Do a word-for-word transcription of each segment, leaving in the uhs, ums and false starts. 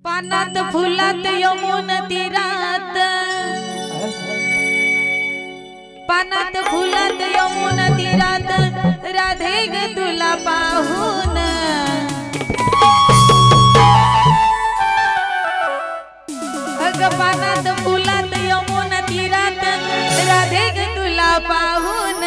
पानात फुलात यमुन तीरात, पानात फुलात यमुन तीरात, राधे ग तुला पाहून। अग पानात फुलात यमुन तीरात, राधे ग तुला पाहून।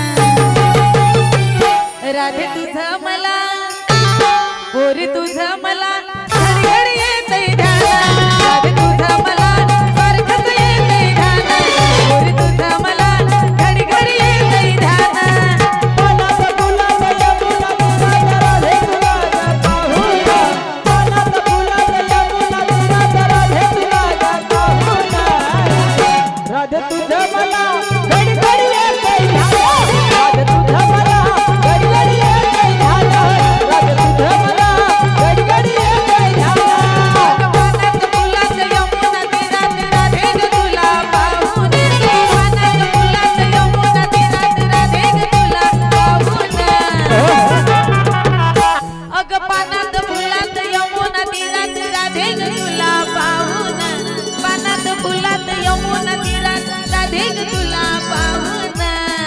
राधे तुझं मला पोरी तुझं मला घडी घडी येतंय ध्यान। राधे तुझं मला सारखंच येतंय ध्यान, पोरी तुझं मला घडी घडी येतंय ध्यान। पानात फुलात यमुना तीरात, राधे तुला पाहून। पानात फुलात यमुना तीरात, राधे तुला पाहून। राधे तुझं मला घडी घडी येतंय ध्यान, राधे तुझं मला घडी घडी येतंय ध्यान, राधे तुझं मला घडी घडी येतंय ध्यान। पानात फुलात यमुना तीरात, राधे ग तुला पाहून। पानात फुलात यमुना तीरात, राधे ग तुला पाहून। अग पानात फुलात यमुना तीरात, राधे ग तुला पाहून। पानात फुलात यमुना तीरात, राधे ग तुला पाहून।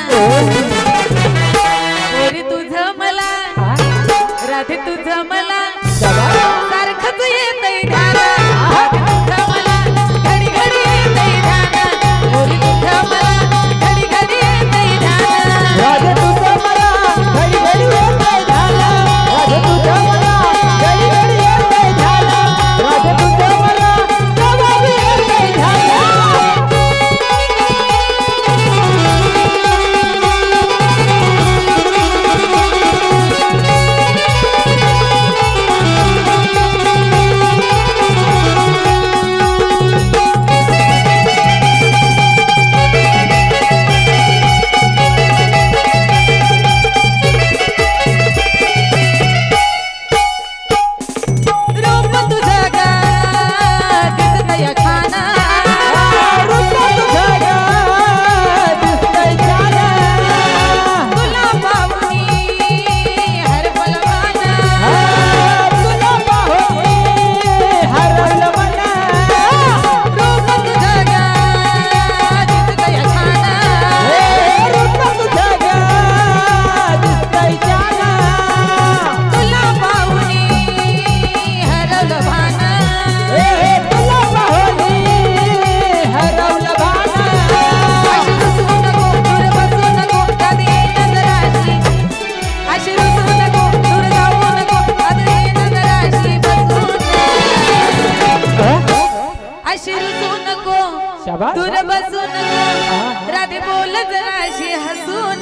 पोरी तुझं मला राधे तुझं मला सारखंच येतंय ध्यान। राधे तुझं मला घडी घडी येतंय ध्यान, पोरी तुझं मला घडी घडी येतंय ध्यान। राधे तुझं मला घडी घडी येतंय ध्यान, राधे तुझं मला घडी घडी येतंय ध्यान, राधे तुझं मला केव्हा बी येतंय ध्यान। रूप तुझं ग दिसतंय छान, रूप तुझं ग दिसतंय छान, तुला पाहुनी हरपल मन। तुला पाहून हरवलं मन। रूप तुझं ग दिसतंय छान, रूप तुझं ग दिसतंय छान, तुला पाहुनी हरवलं भान। तुला पाहून हरवलं भान। अशी रुसू नको दूर बसू नको, कधी येईन जराशी। अशी रुसू नको दूर जाऊ नको, कधी येईन जराशी बसून। अशी रुसू नको शाबास। दूर बसू नको, राधे बोल जराशी हसून।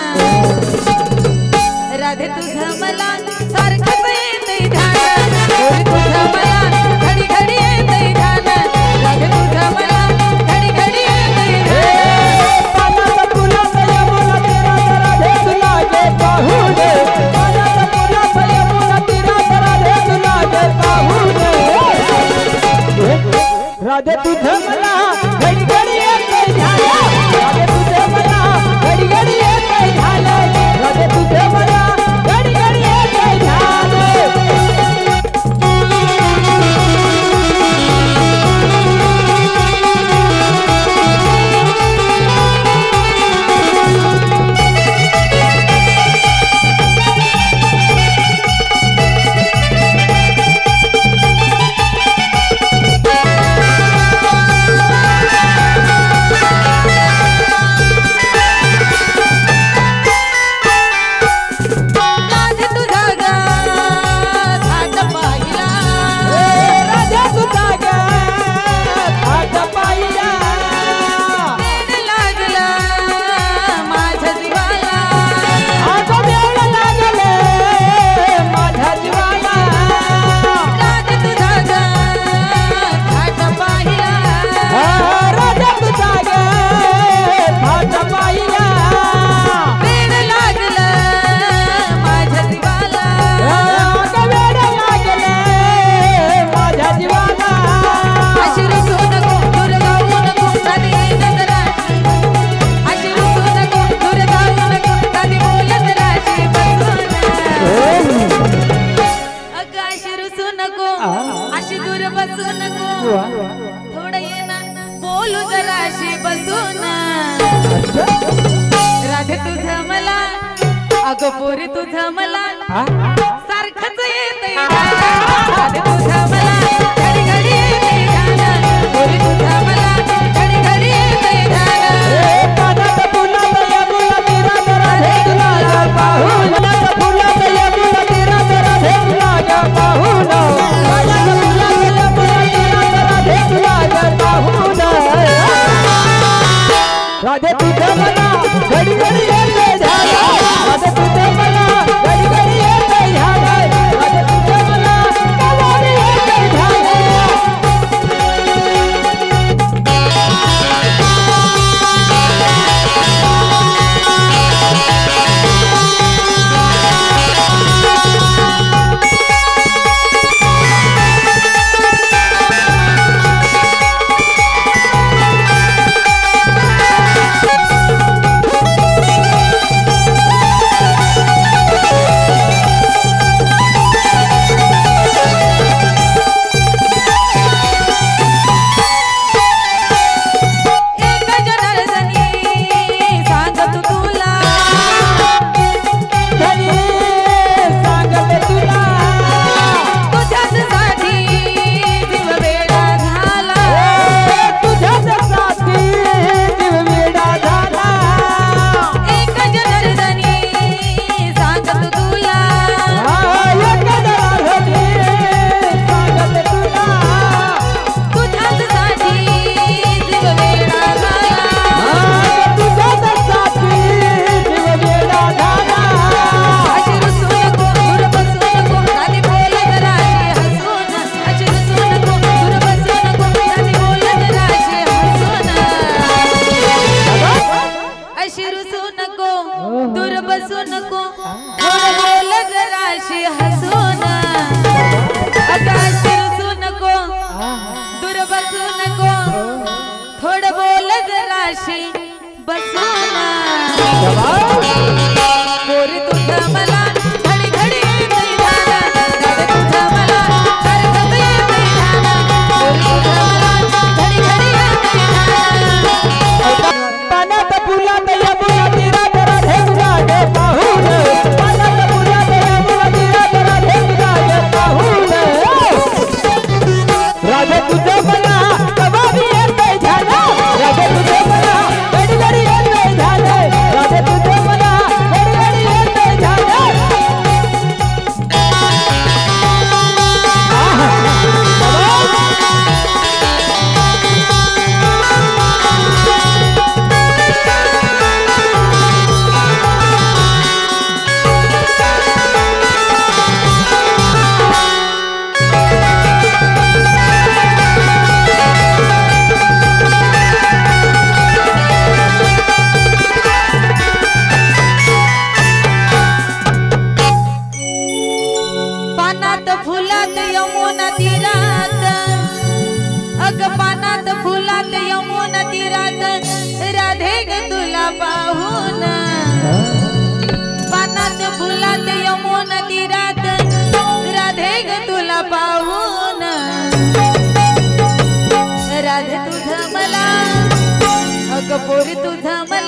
राधे तुझं मला सारखंच येतंय ध्यान, पोरी तुझं मला घडी घडी येतंय ध्यान। राधे तुझं मला घडी घडी येतंय ध्यान। पानात फुलात यमुना तीरात, राधे तुला गे पाहून। पानात फुलात यमुना तीरात, राधे तुला गे पाहून। राधे तुझं मला घडी घडी येतंय ध्यान, राधे तुझं मला घडी घडी येतंय ध्यान, राधे तुझं मला घडी घडी येतंय ध्यान। बसू नको थोडं ये ना बोलू जराशी बसून राधे तुझं मला अगं पोरी तुझं मला सारखंच येतंय राधे तुझं मला घडी घडी येतंय गाणं पोरी तुझं मला घडी घडी येतंय गाणं पानात फुलात यमुना तीरात राधे तुला ग पाहून पानात फुलात यमुना तीरात राधे तुला ग पाहून पानात फुलात यमुना तीरात राधे तुला ग पाहून राधे तुझं मला घडी घडी येतंय झाला राधे तुझं मला घडी घडी येतंय झाला राधे तुझं मला कवारी येतंय झाला पोरी तुझं